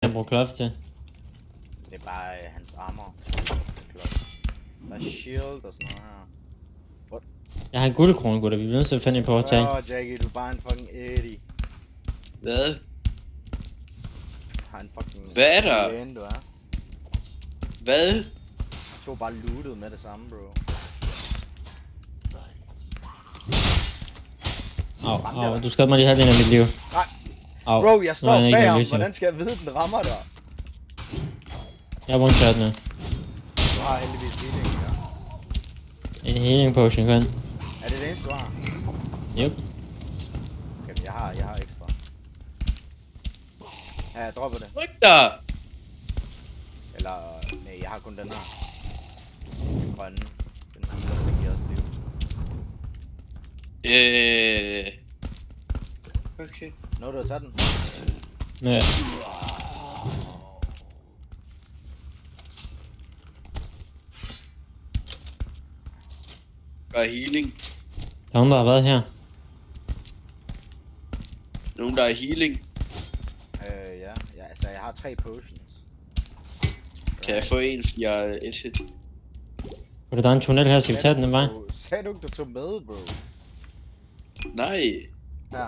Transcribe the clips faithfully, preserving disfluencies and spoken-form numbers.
Han bruger klods til. Det er bare øh, hans armor. Der er shield og sådan noget her. What? Jeg har en guldkrone, gutter. Vi bliver nødt til at finde en på at tage. Åh, oh, Jackie, du er bare en fucking Eddie. Hvad? Du har en fucking... Hvad er der? Lægen, du er. Hvad? Jeg tog bare lootet med det samme, bro. Au, au, du skal mig lige have den af mit liv. Nej. Au. Bro, jeg står Nå, jeg bag ham. lykkes, Hvordan skal jeg vide, den rammer dig? Jeg har one-shot nu. Du har heldigvis healing, ja. En healing potion, kun. Er det det eneste, du har? Yep. Okay, jeg har, jeg har ekstra. Ja, jeg dropper det. Ryk dig! Eller, nej, jeg har kun den her. Den grønne. Den her, der giver os liv. Øh... Okay. Nå, du har taget den. Ja. Der er healing. Der er nogen, der har været her. Nogen der er healing. Øh, ja. ja. Altså, jeg har tre potions. Kan jeg få en, fordi jeg er et hit? Okay, der er en tunnel her, skal vi tage den den vej? Sagde du ikke, du tog med, bro? Nej. Ja.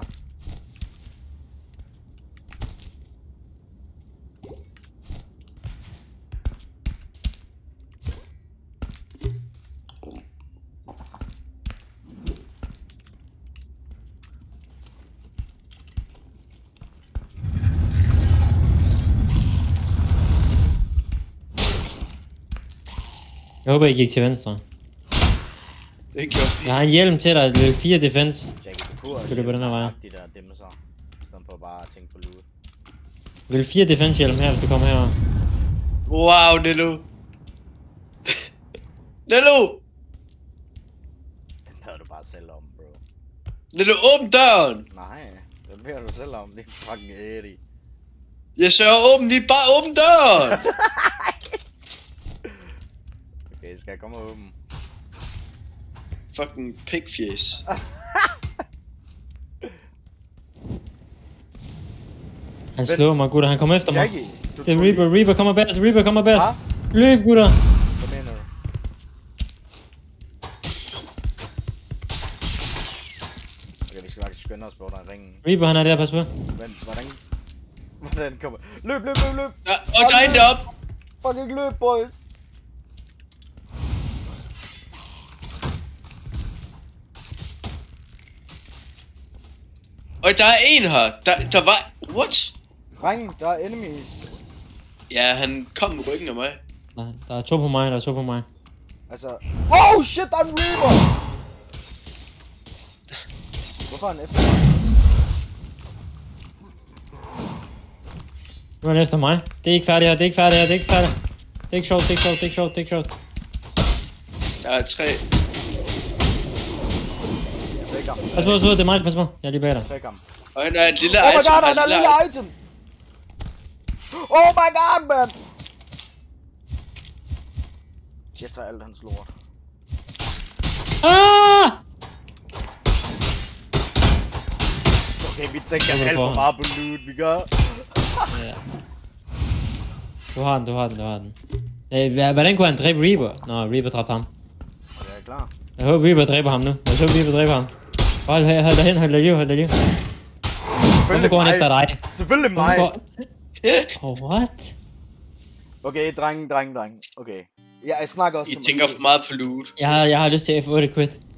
Jeg håber, I gik til venstre. Det gjorde vi. Jeg har en hjelm til dig, level fire defense. Jackie, du kunne også Skal du på den her vej? de der dimser, i stedet for bare at tænke på loot. Level fire defense hjelm her, hvis du kommer herover. Wow, Nello. Nello! Den beder du bare selv om, bro. Nello, åbn døren! Nej, den beder du selv om, det er fucking Eddie. Jeg sørger åbn, lige bare åbn døren! Okay, skal jeg komme og åbne? Fucking pigfjes. Han slår mig, gutter. Han kommer efter mig. Jackie, du Det er tog Reaper. lige- Reaper kommer bedst. Reaper kommer bedst. Hvad? Løb, gutter. Hvad mener du? Okay, vi skal faktisk skynde os på den ringen. Reaper, han er der. Pas på. Men hvordan... Hvordan kommer... Løb, løb, løb, løb! Ja, og der er en deroppe. Fucking løb, boys! Og der er en her. Der, der var... What? Dreng, der er enemies. Ja, han kom med ryggen af mig. Nej, der er to på mig. Der er to på mig. Altså... Oh shit, der er en Reaper! Hvorfor er han efter mig? Nu er han efter mig. Det er ikke færdigt her. Det er ikke færdigt her. Det er ikke færdigt. Det er ikke sjovt. Det er ikke sjovt. Det er ikke sjovt. Det er ikke sjovt. Der er tre. Jeg fik ham. Pas på, pas på. Det er mig. Pas på. Jeg er lige bag dig. Jeg fik ham. Og han er et lille Oh my item. god, er han er et en lille item! Oh my god, man! Jeg tager alt hans lort. Ah! Okay, vi tænker Hvorfor? alt for meget på loot, vi gør. Ja. Du har den. Du har den. Du har den. Øh, hva- hvordan kunne han dræbe Reaper? Nå, Reaper dræbte ham. Jeg er klar. Jeg håber Reaper dræber ham nu. Jeg håber Reaper dræber ham. Hold, hold, hold dig hen. Hold dig liv. Hold dig liv. Hvorfor går han efter dig? Selvfølgelig mig! Hvorfor går... Oh, what? Okay, dreng, dreng, dreng. Okay. Ja, jeg snakker også I til mig tænker selv. for meget på loot. Jeg har, jeg har lyst til F otte quit.